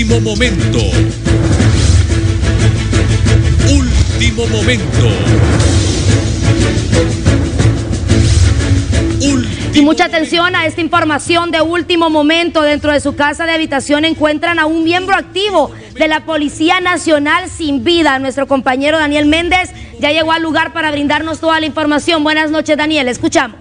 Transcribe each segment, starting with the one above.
Último momento. Último momento. Y mucha atención a esta información de último momento. Dentro de su casa de habitación encuentran a un miembro activo de la Policía Nacional sin vida. Nuestro compañero Daniel Méndez ya llegó al lugar para brindarnos toda la información. Buenas noches, Daniel, escuchamos.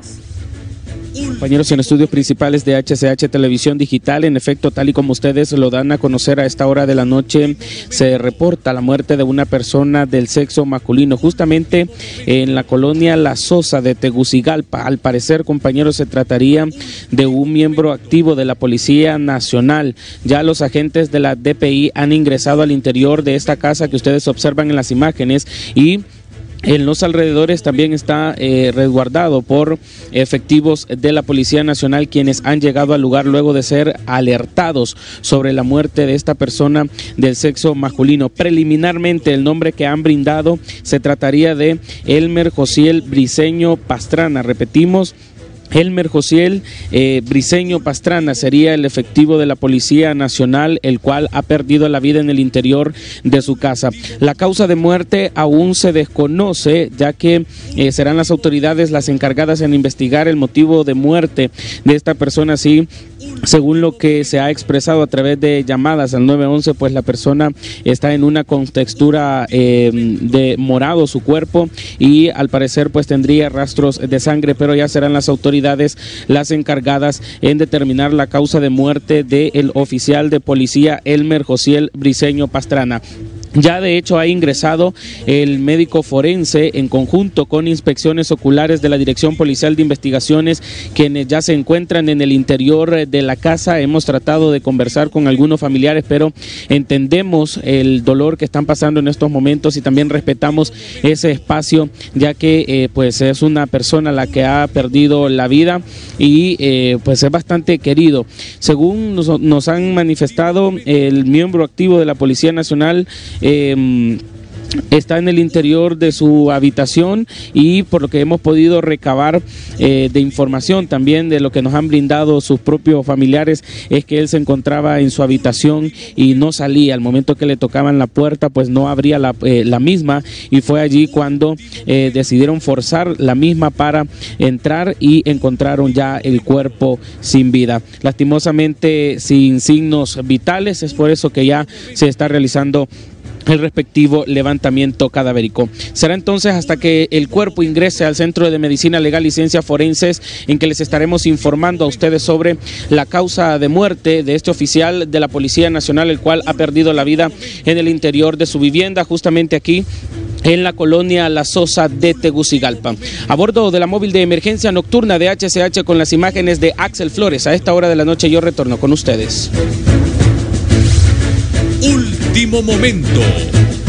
Compañeros, en estudios principales de HCH Televisión Digital, en efecto, tal y como ustedes lo dan a conocer a esta hora de la noche, se reporta la muerte de una persona del sexo masculino, justamente en la colonia La Sosa de Tegucigalpa. Al parecer, compañeros, se trataría de un miembro activo de la Policía Nacional. Ya los agentes de la DPI han ingresado al interior de esta casa que ustedes observan en las imágenes y en los alrededores también está resguardado por efectivos de la Policía Nacional, quienes han llegado al lugar luego de ser alertados sobre la muerte de esta persona del sexo masculino. Preliminarmente, el nombre que han brindado se trataría de Elmer Josiel Briceño Pastrana. Repetimos, Elmer Josiel Briceño Pastrana sería el efectivo de la Policía Nacional, el cual ha perdido la vida en el interior de su casa. La causa de muerte aún se desconoce, ya que serán las autoridades las encargadas en investigar el motivo de muerte de esta persona. Sí, según lo que se ha expresado a través de llamadas al 911, pues la persona está en una contextura de morado su cuerpo y al parecer pues tendría rastros de sangre, pero ya serán las autoridades las encargadas en determinar la causa de muerte del oficial de policía Elmer Josiel Briceño Pastrana. Ya de hecho ha ingresado el médico forense en conjunto con inspecciones oculares de la Dirección Policial de Investigaciones, quienes ya se encuentran en el interior de la casa. Hemos tratado de conversar con algunos familiares, pero entendemos el dolor que están pasando en estos momentos y también respetamos ese espacio, ya que pues es una persona la que ha perdido la vida y pues es bastante querido. Según nos han manifestado, el miembro activo de la Policía Nacional está en el interior de su habitación y por lo que hemos podido recabar de información también de lo que nos han brindado sus propios familiares, es que él se encontraba en su habitación y no salía. Al momento que le tocaban la puerta pues no abría la misma y fue allí cuando decidieron forzar la misma para entrar y encontraron ya el cuerpo sin vida, lastimosamente sin signos vitales. Es por eso que ya se está realizando el respectivo levantamiento cadavérico. Será entonces hasta que el cuerpo ingrese al Centro de Medicina Legal y Ciencias Forenses en que les estaremos informando a ustedes sobre la causa de muerte de este oficial de la Policía Nacional, el cual ha perdido la vida en el interior de su vivienda, justamente aquí en la colonia La Sosa de Tegucigalpa. A bordo de la móvil de emergencia nocturna de HCH con las imágenes de Axel Flores. A esta hora de la noche yo retorno con ustedes. Último momento.